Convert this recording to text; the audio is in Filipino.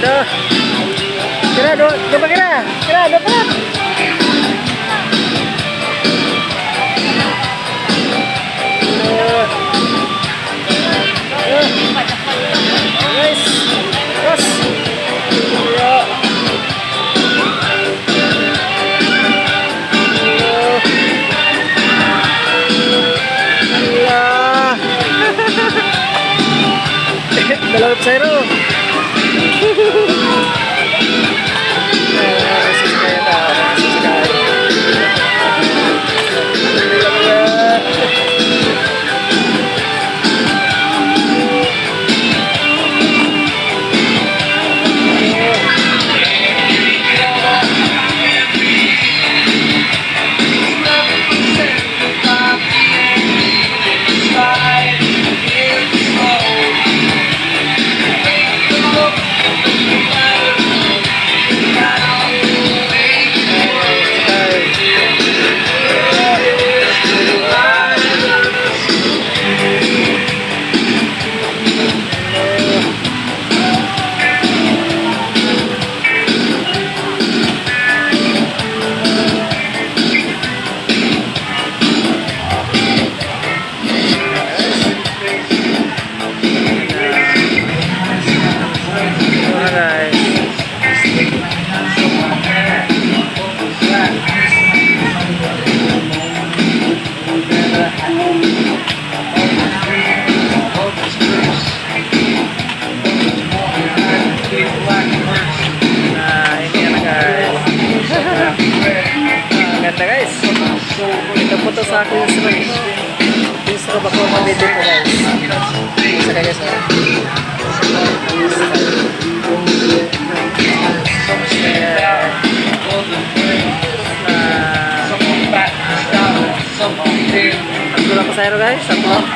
Aduh. Kira dua kira. Kira dapat. Guys. Terus. Ya. Dalam zero. Ganda guys. Ito po to sa akin yung sarap ako mabili po guys. Isa guys ha. Ang gulang ko sa aero guys. Sakto.